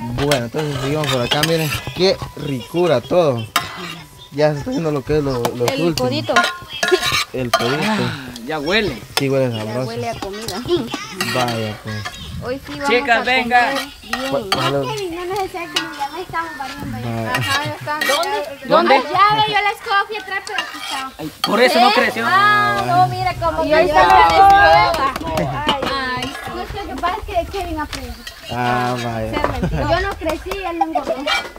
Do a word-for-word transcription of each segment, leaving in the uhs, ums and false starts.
Bueno, entonces seguimos por acá, miren, qué ricura todo. Ya se está haciendo lo que es lo, los El últimos. codito. El codito. Ah, ya huele. Sí, huele Ya sabroso. huele a comida. Vaya, pues. Hoy sí vamos Chicas, a venga. comer bien. Vale. No necesita que nos llame, estamos barriendo ahí. Vaya. Ajá, ya está. ¿Dónde? ¿Dónde? Ya ve, yo la escogí atrás, pero aquí está. Ay, por eso no creció. Ah, no, mira cómo Y ahí ya está está. Ay, no es que lo que pasa es que Kevin aprendió. Ah, vaya. Yo no crecí, él no engordó.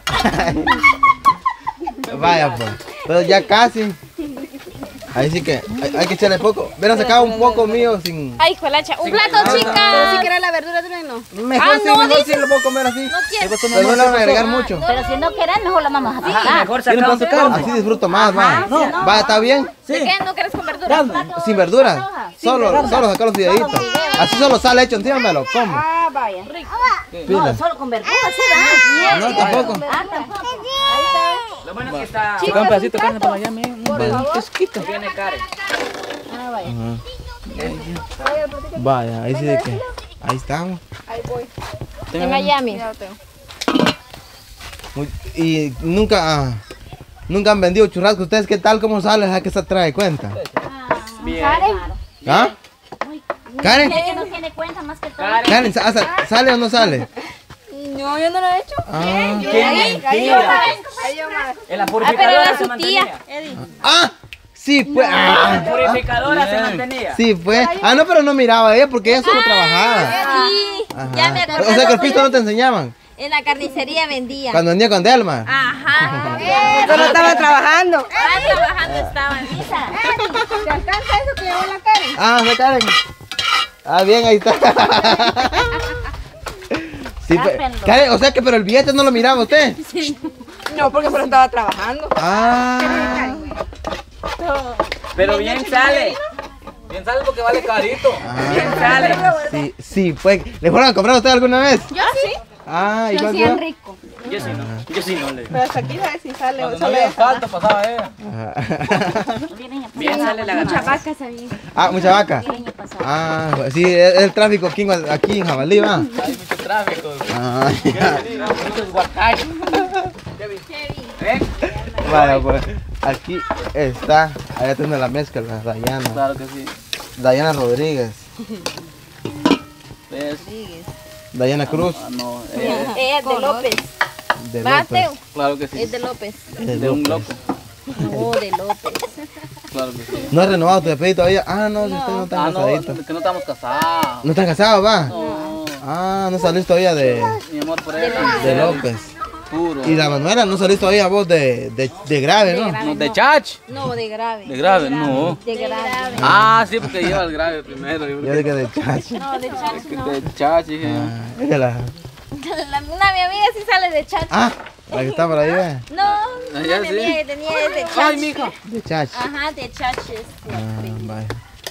Vaya, pues. Entonces ya casi. Ahí sí que hay, hay que echarle poco. Hubieran sacado un poco mío sin... Ay, juelacha. Un plato, no, chicas. no. Pero si quieres la verdura, trueno. Mejor Ah, sí, no, mejor dice. sí lo puedo comer así. No quiero. Pero no le van a agregar mucho. Pero si no querés, mejor la vamos a Ajá, picar. mejor ¿Quieren sacamos con su carne? Así disfruto más, va. No. Va, ¿está bien? ¿De qué? ¿No quieres con verdura? Sin verdura. Solo, solo sacar los videitos. Así solo sale hecho encima me lo como. Ah, vaya. No, Pila. solo con verdura, sí, va. No, tampoco. Ah, tampoco. Lo bueno es que está. Chicas, un pedacito de un carne por plato. allá, me- un Por pedacito favor. chiquito. Viene Karen. Ah, vaya. Ajá. Vaya, ahí sí de que. Ahí estamos. Ahí voy. Tenga En Miami. Muy- y nunca, ah, nunca han vendido churrasco. ¿Ustedes qué tal? ¿Cómo sale? ¿A qué se trae cuenta? Bien. ¿Ah? ¿Karen? Es que no tiene cuenta más que todo. Karen. ¿Karen, sa- sa- ¿sale o no sale? No, yo no lo he hecho. Ah, Qué mentira. En la Ah, pero purificadora era se su tía. mantenía. Eddie. ah sí, pues. En la Ah, purificadora se mantenía. sí, pues. Ah, no, pero no miraba ella porque ella solo trabajaba. Sí. Ajá. Ya me acordé. O sea que el pisto no te enseñaban. En la carnicería vendía. Cuando vendía con Delma. Ajá. Yo no estaba trabajando. Ah, trabajando estaban. ¿Te alcanza eso que llevó la Karen? Ah, fue Karen. Ah, bien, ahí está. Sí, pe- Tápenlo. Karen, o sea que pero el billete no lo miraba usted. No, porque solo estaba trabajando. Ah. Pero bien sale. Bien sale porque vale carito. Bien sale. Sí, sí, pues. ¿Le fueron a comprar a usted alguna vez? Yo sí. Ah, ¿y Lo cuánto? hacían rico. Yo sí no. Yo sí no le. Pero hasta aquí sabes si sale o No solo había es. falta, pasaba ella. Ajá. Bien sale la Muchas ganancia. vacas ahí. Ah, mucha vaca. Ah, pues sí, es el tráfico aquí, en- aquí en Jabalí, va. Hay mucho tráfico. Ah, ya. Muchos guacayos. ¿Ven? Vaya, pues. Aquí está. Allá tiene la mezcla, la Dayana. Claro que sí. Dayana Rodríguez. ¿Ves? Dayana Cruz. Ah, no, eh, Ella es de López. De Mateo. López. claro que sí. Es de López. De De un López. loco. No, de López. Claro que sí. ¿No has renovado tu despedido todavía? Ah, no, si ustedes no están Ah, no, casaditos. que no estamos casados. ¿No están casados, va? No, Ah, no salís todavía de, mi amor por él. de López. Puro. Y la Manuela, no salís todavía vos de, de, de grave, ¿no? No, de chach. No, de grave. De grave, no. De grave. Ah, sí, porque lleva el grave primero. Yo Yo dije de chachi. No, de chacho no. De chach, dije. Ah, es que la... La, una mi amiga sí sale de chacho. Ah, la que está por ahí, ve. No, Ah, una ya mi sí. amiga que tenía es de chacho. Ay, mija. De chachi. Ajá, de chaches. Ah, vaya.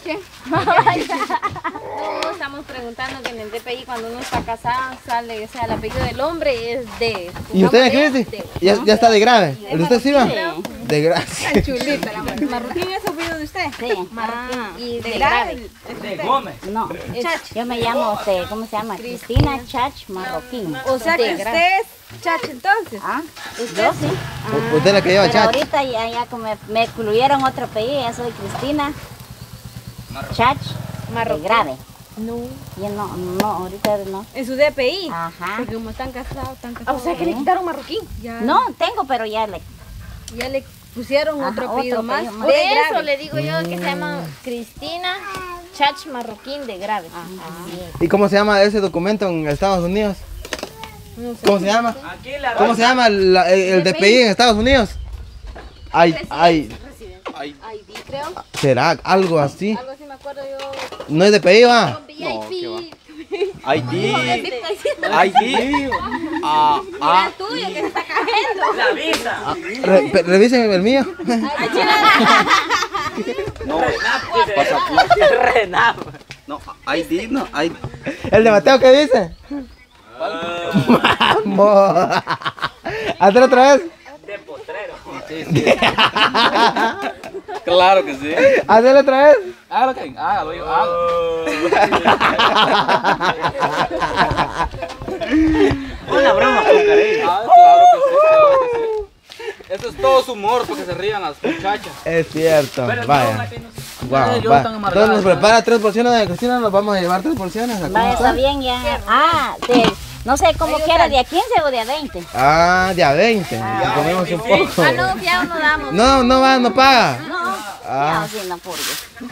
No, estamos preguntando que en el D P I cuando uno está casado sale, o sea, el apellido del hombre es de... ¿Y usted, supongamos, Cristi? de- ¿Ya, ya está de grave? ¿El de usted sí va? De grave. Chulita la mano. ¿Marroquín es apellido de usted? Sí. Ah, y de, De grave. De Gómez. No, yo me llamo, este, ¿cómo se llama? Cristina Chach Marroquín. O sea que De usted grave. es chacha entonces. ¿Ah? Yo sí. U- ¿Usted es la que lleva Pero chachi? ahorita ya, ya como me, me incluyeron otro apellido, ya soy Cristina Chach de grave. No. Yo no, no, ahorita no. En su D P I. Ajá. Porque como están casados, están Ah, casados. o sea que le quitaron marroquín. Ya, No, tengo, pero ya le... ya le pusieron Ajá, otro otro apellido más. apellido más. Por De eso grave. le digo yo que se llama Cristina Chach Marroquín de grave. ¿Y cómo se llama ese documento en Estados Unidos? ¿Cómo se llama? Aquí la ¿Cómo se llama el, el, el D P I en Estados Unidos? Ay, ay, Ay, I D creo. ¿será algo así? Algo así me acuerdo yo. ¿No es D P I, va? Con V I P. I D. I D. Ah, ah. Tuyo que se está cayendo. La visa. Re- pe- revisen el mío. No, Renap. Renap. no, I D, no, I ¿El de Mateo qué dice? Vamos. Hazlo otra vez. De potrero. Sí, sí. Claro que sí. Hazlo otra vez. Hágalo, Kevin. Hágalo, yo hago. Una broma. todo su humor para que se rían las muchachas. Es cierto, Pero no, vaya. aquí no se- Wow, ellos va. están amargados, Entonces nos ¿no? prepara tres porciones de Cristina, nos vamos a llevar tres porciones. ¿a cómo Vaya, está? está bien ya. Ah, de, no sé cómo quiera, de a quince o de a veinte. Ah, de a veinte. Y comemos un poco. Ah, no, ya no damos. No, no va, no paga. No, Ah. ya sí, no por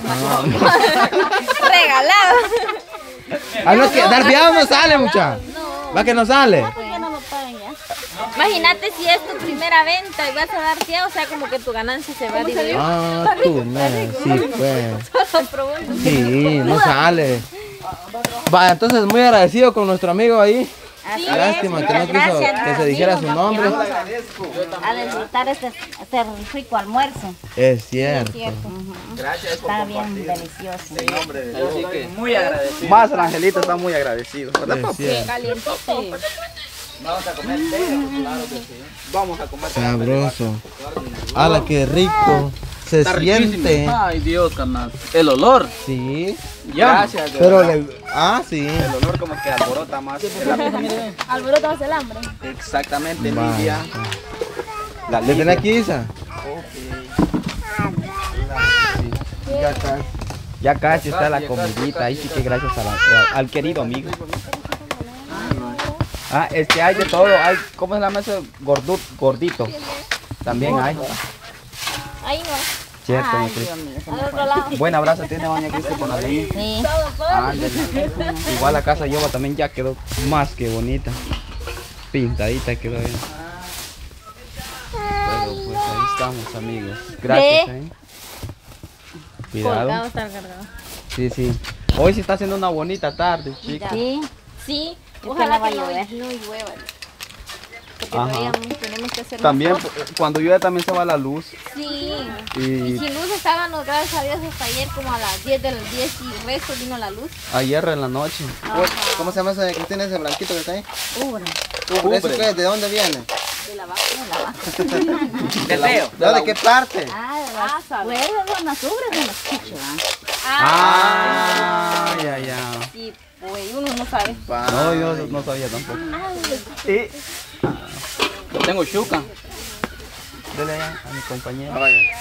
Regalado. Ah, no, es que dar fiado no sale, mucha. Va que no sale. ¿Por qué no lo pagan ya? Imagínate si es tu primera venta y vas a dar fiado, o sea, como que tu ganancia se va a dividir. Ah, tú, me, sí, pues. Sí, no sale. Va, entonces muy agradecido con nuestro amigo ahí. Así Lástima es, que no muchas quiso gracias, que se dijera su amigo, nombre. porque vamos A, a disfrutar este, este rico almuerzo. Es cierto. Gracias por Está bien compartir. delicioso. En nombre de Dios. Así que muy agradecido. Más el angelito está muy agradecido, ¿verdad, Es papá? cierto. Vamos a comer té, claro que sí. Vamos a comer. Sabroso. ¡Hala, qué rico! Se Está riquísimo. siente. Ay, Dios, carnal. El olor. Sí. Ya. Gracias, de Pero verdad. le. Ah, sí. El olor como que alborota más. Alborotas el hambre. Exactamente, Vaya. Lidia. La ¿Le tenés Lidia. aquí, Isa? Ya está. Ya casi está la Ya casi, comidita, ya ahí casi, sí ya que gracias a la- al querido amigo. Ah, es que hay de todo, hay, ¿cómo se llama ese? Gordu- gordito. También hay. Ahí no. Cierto, Ay, doña Cristi. Dios mío, se me Al fue. otro lado. Buen abrazo tiene doña Cristi con la niña. Sí. Ándale. Igual la casa Yoba también ya quedó más que bonita. Pintadita quedó bien. Pero pues ahí estamos, amigos. Gracias, ¿eh? Colgado Cuidado. está el cargado. Sí, sí. Hoy sí está haciendo una bonita tarde, chicas. Sí. Sí, que ojalá no va que a no, llover. no llueva. Porque Ajá. todavía tenemos que hacer más También cosas. cuando llueve también se va la luz. Sí. Y Y sin luz estábamos, gracias a Dios, hasta ayer como a las diez de las diez y resto vino la luz. ayer en la noche. ¿Cómo se llama ese de Cristina, ese blanquito que está ahí? Ubre. ¿Eso qué es? ¿De dónde viene? De la vaca, de la vaca. De Leo. ¿No? ¿De qué parte? Ah, de las pues, de las ubres de los chichos, ¿ah? Ah, ya, ya. Sí, pues uno no sabe. No, yo no sabía tampoco. Y Yo tengo chuca. dele allá a mi compañero.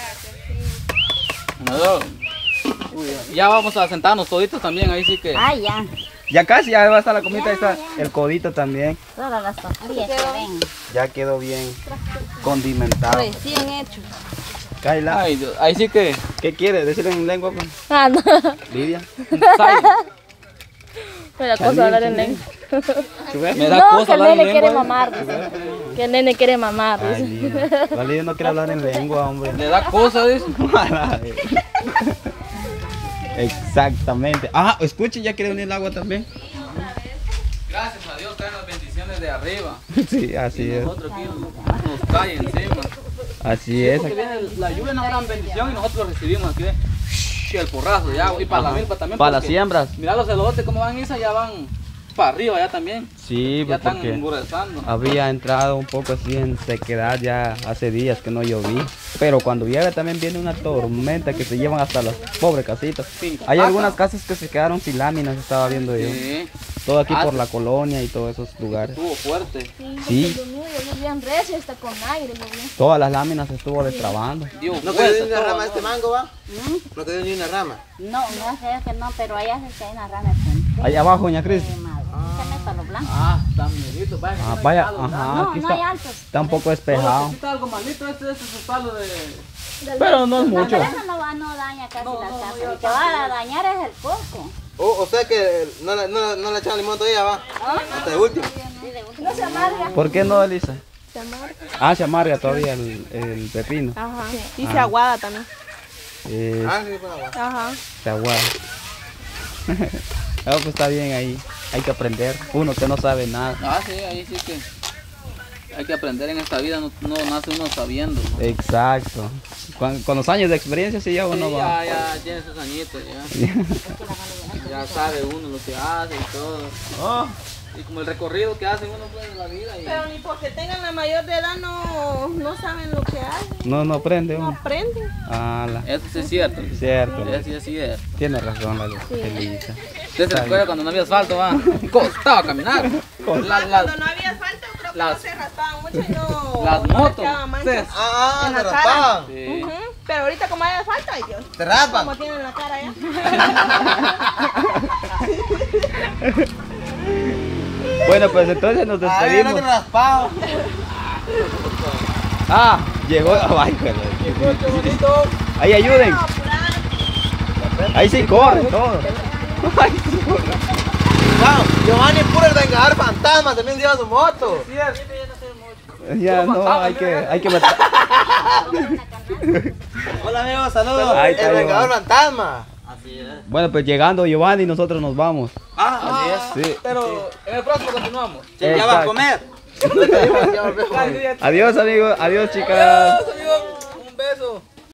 No. Ya vamos a sentarnos toditos también, ahí sí que. Ah, ya. Ya casi, ya va a estar la comida, ahí está el codito también. Todas las tortillas que ven. Ya quedó bien condimentado. Recién hecho. Kaila, Ay, Dios, ahí sí que. ¿qué quiere? Decirle en lengua, pues. Ah, no. Lidia. Sai, Me da cosa hablar en lengua. Me da No, cosa que el hablar en nene quiere lengua. mamar, dice. Que el nene quiere mamar, Ay, dice. Lidia. La Lidia no quiere hablar en lengua, hombre. Le da cosa, dice. Exactamente. Ah, escuchen, ya quiere venir el agua también. Gracias a Dios caen las bendiciones de arriba. Sí, así es. Nosotros aquí nos, nos cae encima. Así es. Porque viene la lluvia, una gran bendición y nosotros lo recibimos aquí. El porrazo de agua y para la milpa también. Para las porque siembras. Mira los elotes como van Isa, ya van para arriba ya también. Sí, Ya pues están porque engurezando. había entrado un poco así en sequedad ya hace días que no lloví. Pero cuando llueve también viene una tormenta que se llevan hasta las pobres casitas. Cinco Hay casas. algunas casas que se quedaron sin láminas, estaba viendo yo. Sí, Todo aquí Ah, por la colonia y todos esos lugares. estuvo fuerte. Sí, bien recio, está con aire, todas las láminas se estuvo destrabando. Dio ¿No vuelta quedó ni una todo, rama ¿no? este mango, va? ¿No quedó ni una rama? No, no sé que no, pero allá se cae una rama de frente. Allá abajo, doña Cris. Se me para lo blanco. Ah, está miedito, vaya. Ah, que vaya, no hay palo, ¿verdad? ajá, No, aquí no hay está, altos. está un poco Solo despejado. si está algo malito, este, este es el palo de. Pero no es mucho. Pero eso no, va, no daña casi la casa. El que va a dañar es el coco. O, o sea que no, le- no, no le echaron limón todavía, va. Hasta el último. No se amarga. ¿Por qué no, Elisa? Ah, se amarga todavía el, el pepino. Ajá. Dice aguada también. Eh, Ah, sí, con agua. Ajá. se aguada. Ah, pues está bien ahí. Hay que aprender. Uno que no sabe nada. Ah, sí, ahí sí que. Hay que aprender en esta vida, no, no nace uno sabiendo. ¿no? Exacto. Con, con los años de experiencia sí ya uno Sí, va. ya, ya tiene sus añitos, ya. Ya sabe uno lo que hace y todo. Oh, Y como el recorrido que hace uno pues, en la vida. Y... Pero ni porque tengan la mayor de edad no, no saben lo que hacen, no, no aprende no uno. aprenden. Ah, la- Eso sí es cierto. cierto. Eso sí es cierto. Tiene razón la Elisa. Usted se recuerda cuando no había asfalto, va. Costaba caminar. La, la, Cuando no había asfalto, creo las, se raspaban mucho y no. las no motos. quedaban manchas Ah, en te la raspaban. cara. Sí. Ujú. Pero ahorita como hay asfalto, ay Dios. Te raspan. Como tienen la cara ya. Bueno, pues entonces nos Ay, no despedimos. te raspado. Ah, llegó. Ay, Qué bonito. ahí ayuden. Ahí sí corre todo. Ay, sí corre. Wow, Giovanni puro el vengador fantasma, también lleva su moto. Ya no, hay que, hay que matar. Hola amigos, saludos. Ahí está, El vengador Giovanni. fantasma. Bueno, pues llegando Giovanni, nosotros nos vamos. Ah, Así es. Sí. pero en el próximo continuamos. Ya va a Exacto. comer. Adiós amigos, adiós chicas. Adiós, amigos. Un beso.